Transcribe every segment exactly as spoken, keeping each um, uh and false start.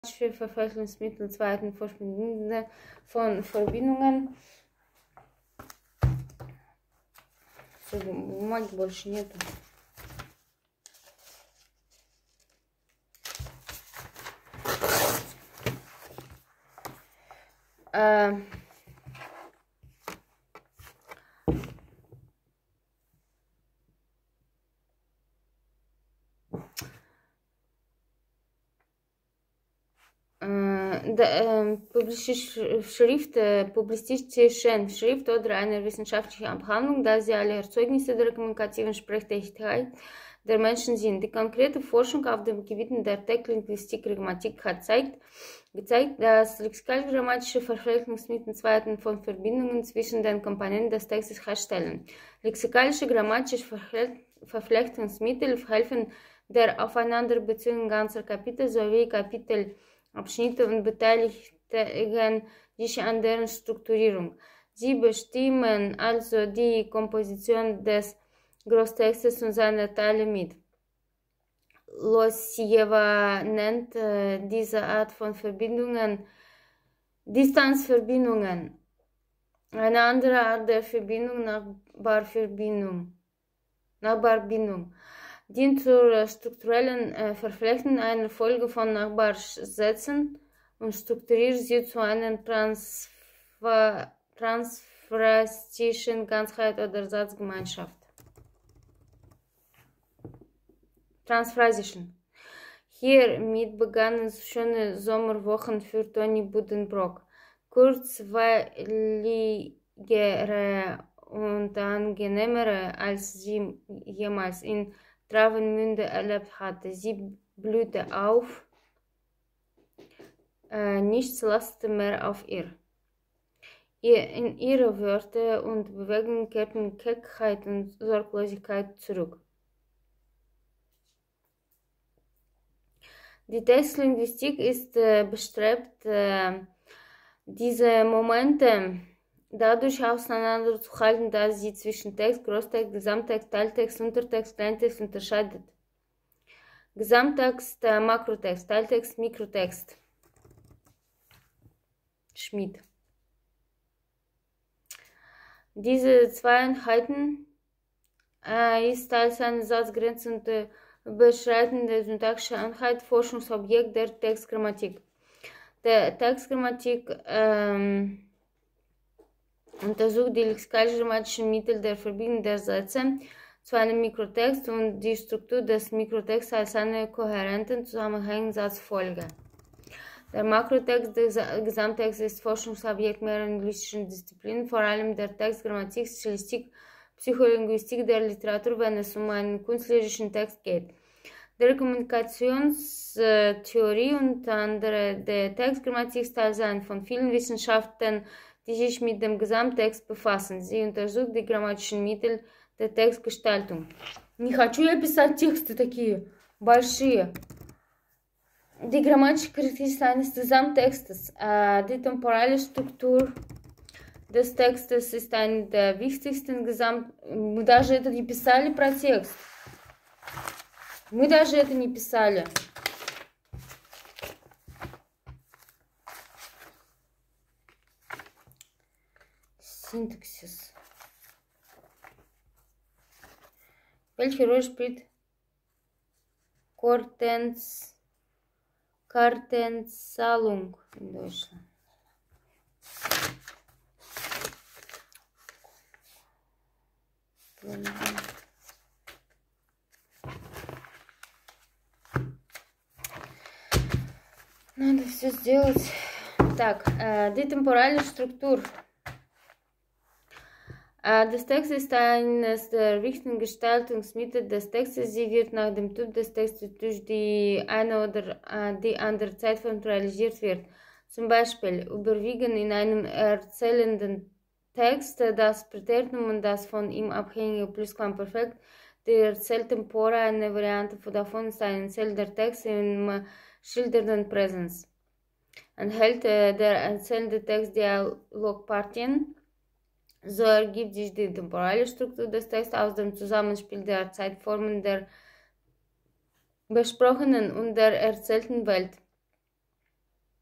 Für Verfälschungsmittel zweiten Verbindungen von Verbindungen. Все, бумаги больше нету. А, äh, publizistische Schrift, äh, publizistischen Schrift oder eine wissenschaftliche Abhandlung, da sie alle Erzeugnisse der kommunikativen Sprechtätigkeit der Menschen sind. Die konkrete Forschung auf den Gebieten der Textlinguistik, Grammatik hat zeigt, gezeigt, dass lexikal-grammatische Verflechtungsmittel zweiten von Verbindungen zwischen den Komponenten des Textes herstellen. Lexikalische grammatische Verflechtungsmittel helfen der Aufeinanderbeziehung ganzer Kapitel sowie Kapitelabschnitte und beteiligen sich an deren Strukturierung. Sie bestimmen also die Komposition des Großtextes und seiner Teile mit. Lossieva nennt äh, diese Art von Verbindungen Distanzverbindungen. Eine andere Art der Verbindung Nachbarverbindung. Nachbarbindung dient zur strukturellen äh, Verflechtung einer Folge von Nachbarsätzen und strukturiert sie zu einer transfer transferistischen Ganzheit oder Satzgemeinschaft. Transfrasischen. Hiermit begannen schöne Sommerwochen für Toni Buddenbrock. Kurzweiligere und angenehmere, als sie jemals in Travemünde erlebt hatte. Sie blühte auf, äh, nichts lastete mehr auf ihr. ihr. In ihre Wörter und Bewegungen kehrten Keckheit und Sorglosigkeit zurück. Die Textlinguistik ist äh, bestrebt, äh, diese Momente dadurch auseinanderzuhalten, dass sie zwischen Text, Großtext, Gesamttext, Teiltext, Untertext, Kleintext unterscheidet. Gesamttext, äh, Makrotext, Teiltext, Mikrotext. Schmidt. Diese zwei Einheiten äh, ist als eine Satzgrenze und äh, überschreitende syntaktische Einheit Forschungsobjekt der Textgrammatik. Der Textgrammatik ähm, untersucht die lexikalisch-grammatischen Mittel der Verbindung der Sätze zu einem Mikrotext und die Struktur des Mikrotexts als eine kohärente zusammenhängende Satzfolge. Der Makrotext, der Gesamttext, ist Forschungsobjekt mehrerer linguistischen Disziplinen, vor allem der Textgrammatik, Stilistik, Psycholinguistik der Literatur, wenn es um einen künstlerischen Text geht. Der Kommunikationstheorie und andere der Textgrammatik ist Teil sein von vielen Wissenschaften, die sich mit dem Gesamttext befassen. Sie untersucht die grammatischen Mittel der Textgestaltung. Не хочу я писать тексты такие большие. Die grammatische Charakteristik eines Gesamttextes. Äh, die temporale Struktur des Textes ist eine der wichtigsten Gesamt... Мы даже это не писали про текст. Мы даже это не писали. Синтаксис. Welche Rolle spielt Kortenz, Kartenzahlung in Deutschland? Надо все сделать. Так, äh, die temporale Struktur äh, des Textes ist eines der wichtigen Gestaltungsmittel des Textes. Sie wird nach dem Typ des Textes durch die eine oder äh, die andere Zeitform realisiert wird. Zum Beispiel überwiegen in einem erzählenden Text das Präteritum und das von ihm abhängige Plusquamperfekt. Die Erzähltempora, eine Variante davon, ist ein erzählender Text im schildernden Präsens. Enthält äh, der erzählende Text Dialogpartien. So ergibt sich die temporale Struktur des Textes aus dem Zusammenspiel der Zeitformen der besprochenen und der erzählten Welt.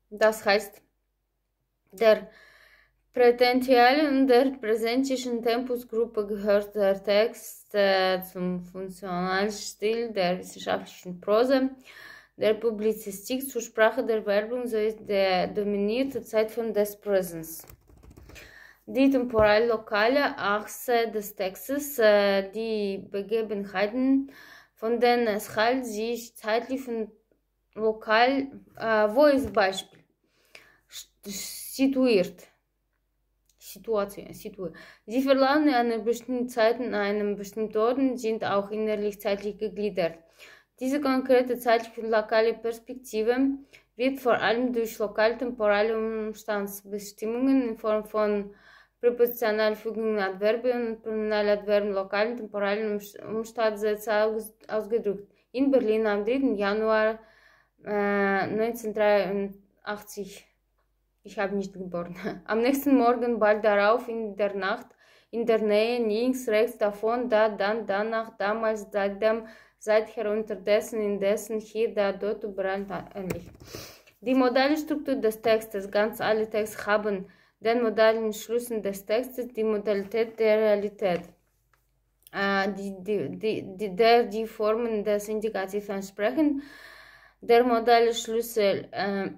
Das heißt, der Prätentiale und der präsentischen Tempusgruppe gehört der Text äh, zum Funktionalstil der wissenschaftlichen Prosa, der Publizistik zur Sprache der Werbung sowie der dominierte Zeit von des Präsens. Die temporal-lokale Achse des Textes, äh, die Begebenheiten, von denen es halt sich zeitlich und lokal, äh, wo ist Beispiel, situiert. Situation, Situation. Sie verlaufen in einer bestimmten Zeit an einem bestimmten Ort und sind auch innerlich zeitlich gegliedert. Diese konkrete zeitliche und lokale Perspektive wird vor allem durch lokal-temporale Umstandsbestimmungen in Form von Präpositionalfügungen, Adverbien und Pronominaladverben lokalen temporalen Umstandssätze aus, ausgedrückt. In Berlin am dritten Januar äh, neunzehnhundertdreiundachtzig. Ich habe nicht geboren. Am nächsten Morgen, bald darauf, in der Nacht, in der Nähe, links, rechts davon, da, dann, danach, damals, seitdem, seither, unterdessen, indessen, hier, da, dort, überall, ähnlich. Die modale Struktur des Textes, ganz alle Texte haben den modalen Schlüssen des Textes, die Modalität der Realität, äh, die, die, die, die, der die Formen des Indikativs entsprechen. Der modale Schlüssel, äh,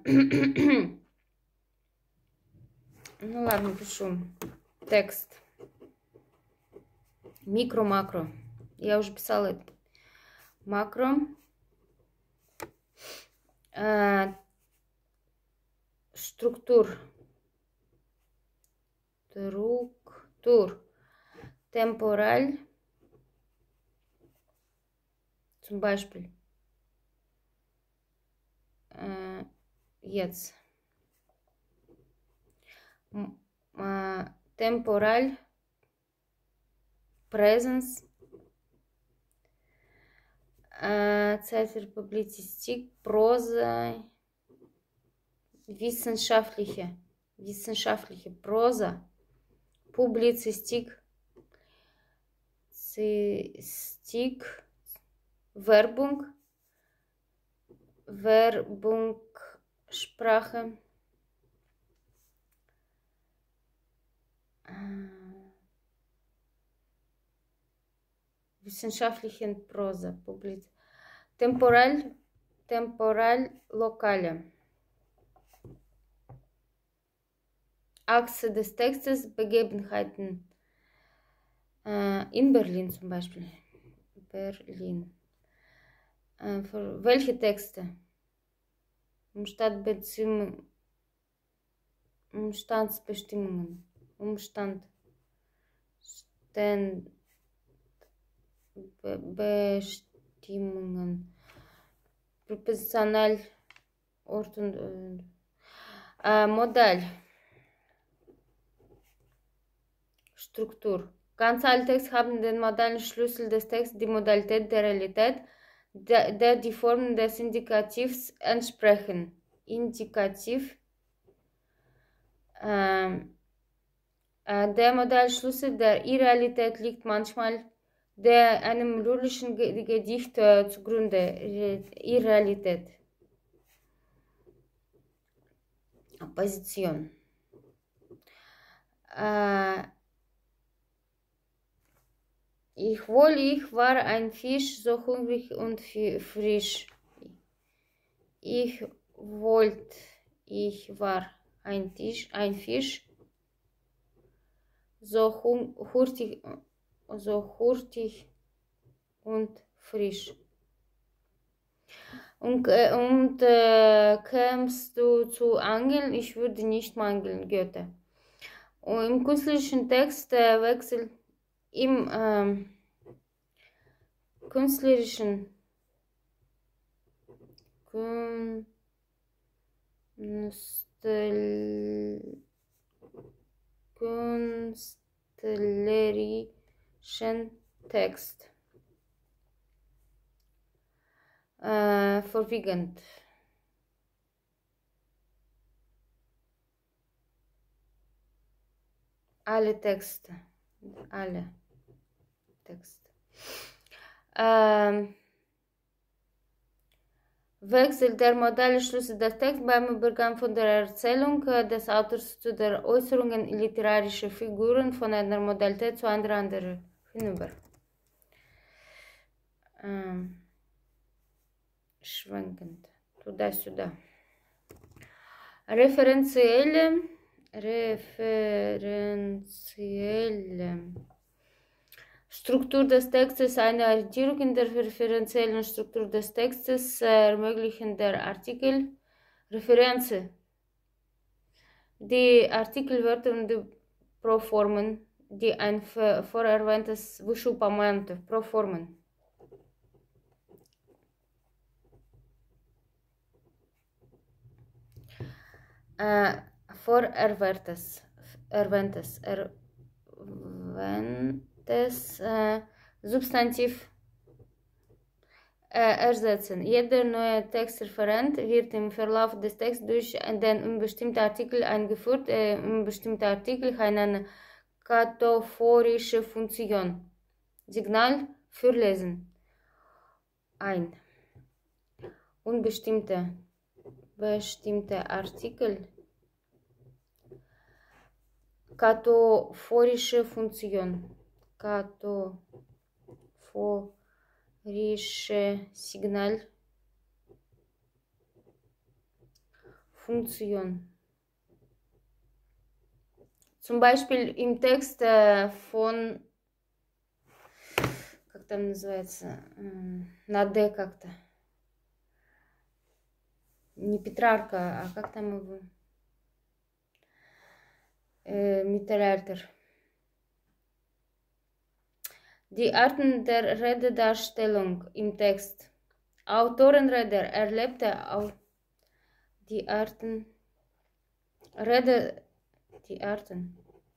ну ладно, пишу. Текст. Микро, макро. Я уже писала это. Макро. Э, структур. Структур. Temporal. Zum Beispiel. Äh, jetzt. Uh, temporal, Präsens, uh, Zeit für Publizistik, Prosa, wissenschaftliche, wissenschaftliche Prosa, Publizistik, Zistik, Werbung, Werbung, Sprache, wissenschaftlichen Prosa, Publiz, temporal, temporal, lokale. Achse des Textes, Begebenheiten. Äh, in Berlin zum Beispiel. Berlin. Äh, für welche Texte? Umstandbeziehungen. Umstandsbestimmungen. Umstand. Be Bestimmungen. Präpositional. Ort und äh, Modell. Struktur. Ganz alle Texte haben den modalen Schlüssel des Textes, die Modalität der Realität, der, der die Formen des Indikativs entsprechen. Indikativ. Ähm, äh, der Modalschlüssel der Irrealität liegt manchmal der einem lyrischen Gedicht äh, zugrunde. Irrealität. Position. Äh, Ich wohl, ich war ein Fisch, so hungrig und frisch. Ich wollte, ich war ein, Tisch, ein Fisch, so hurtig, so hurtig und frisch. Und, äh, und äh, kämst du zu Angeln, ich würde nicht mangeln, Goethe. Und im künstlerischen Text äh, wechselt im ähm, künstlerischen Künstel, künstlerischen Text äh, vorwiegend. Alle Texte, alle Texte. Ähm, Wechselt der modale Schlüssel des Texts beim Übergang von der Erzählung des Autors zu der Äußerungen literarischer Figuren von einer Modalität zu einer anderen hinüber. Ähm, schwenkend. Туда-сюда. Referenzielle, referenzielle Struktur des Textes. Eine Orientierung in der referenziellen Struktur des Textes ermöglichen der Artikel Referenzen. Die Artikelwörter und die Proformen, die ein vorerwähntes Вышеупомянутое Proformen. Äh, vorerwähntes, erwähntes, erwähntes äh, Substantiv äh, ersetzen. Jeder neue Textreferent wird im Verlauf des Texts durch den unbestimmten Artikel eingeführt. Äh, unbestimmte Artikel haben eine kataphorische Funktion. Signal für Lesen. Ein. Unbestimmte bestimmte Artikel. Kataphorische Funktion. Kataphorische Signal. Funktion. Zum Beispiel im Text äh, von, как там называется, на Д как-то. Не Петрарка, а как там его? Äh, Mittelalter. Die Arten der Rededarstellung im Text. Autorenrede erlebte auch die Arten Rede die Arten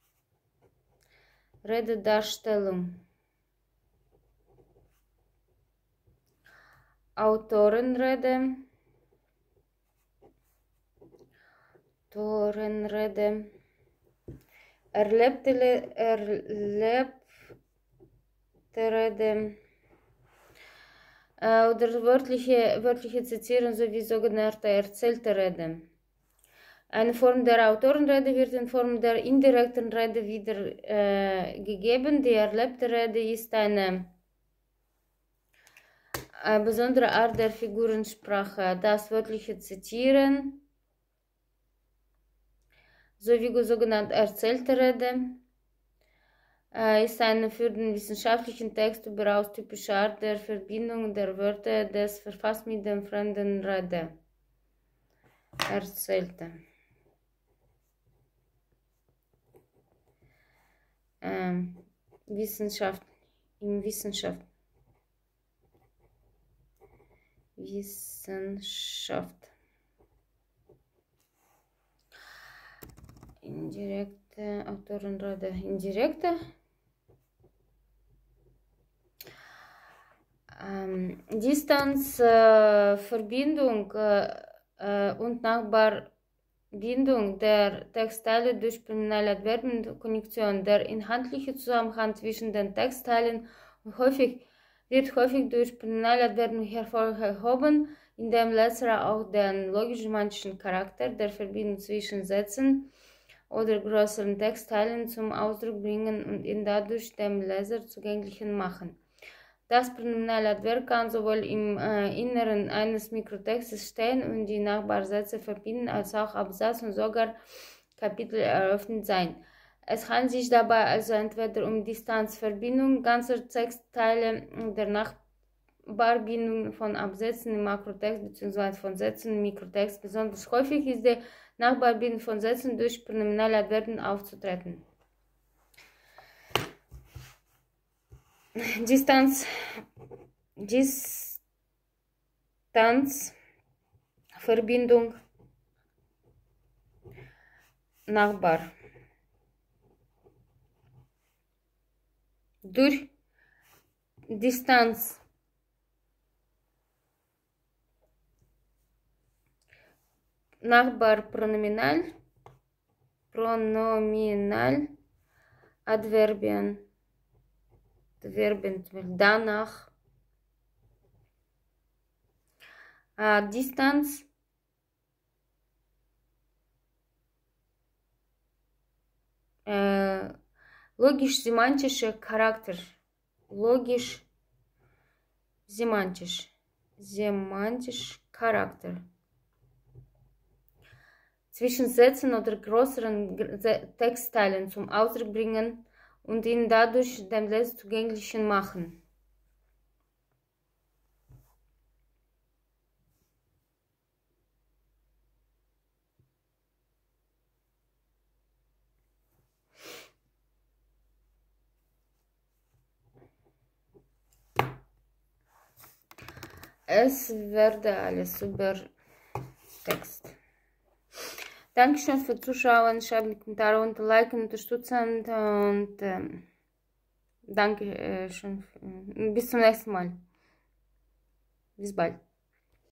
Rededarstellung. Autorenrede Autorenrede erlebte erlebte Rede äh, oder wörtliche, wörtliche Zitieren sowie sogenannte erzählte Rede. Eine Form der Autorenrede wird in Form der indirekten Rede wiedergegeben. Äh, Die erlebte Rede ist eine, eine besondere Art der Figurensprache. Das wörtliche Zitieren sowie sogenannte erzählte Rede äh, ist eine für den wissenschaftlichen Text überaus typische Art der Verbindung der Wörter des Verfassers mit dem fremden Rede. Erzählte. Ähm, Wissenschaft, im Wissenschaft. Wissenschaft. Indirekte Autorenrede. Indirekte. Ähm, Distanz, äh, Verbindung äh, äh, und Nachbarbindung der Textteile durch Pränominalverben und Konjunktion. Der inhaltliche Zusammenhang zwischen den Textteilen und häufig, wird häufig durch Pränominalverben hervorgehoben, indem letztere auch den logisch-semantischen Charakter der Verbindung zwischen Sätzen oder größeren Textteilen zum Ausdruck bringen und ihn dadurch dem Leser zugänglich machen. Das Pränominaladverb kann sowohl im äh, Inneren eines Mikrotextes stehen und die Nachbarsätze verbinden, als auch Absatz und sogar Kapitel eröffnet sein. Es handelt sich dabei also entweder um Distanzverbindung ganzer Textteile oder Nachbarbindung von Absätzen im Makrotext bzw. von Sätzen im Mikrotext. Besonders häufig ist die Nachbarbindung von Sätzen durch Pränominaladverben aufzutreten. Distanz, Distanz, Verbindung, Nachbar. Durch Distanz Nachbar Pronominal, Pronominal, Adverbien. Verben danach Äh, Distanz. Äh, Logisch-semantischer Charakter. Logisch-semantisch. Semantisch Charakter. Zwischen Sätzen oder größeren Textteilen zum Ausdruck bringen und ihn dadurch dem Leser zugänglich machen. Es werde alles über Text. Dankeschön für Zuschauen, schreibt die Kommentare unter, liken, unterstützen und ähm, danke äh, schön. Bis zum nächsten Mal. Bis bald.